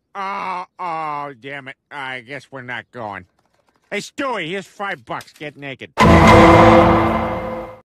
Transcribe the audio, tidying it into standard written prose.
Oh, damn it. I guess we're not going. Hey, Stewie, here's $5. Get naked.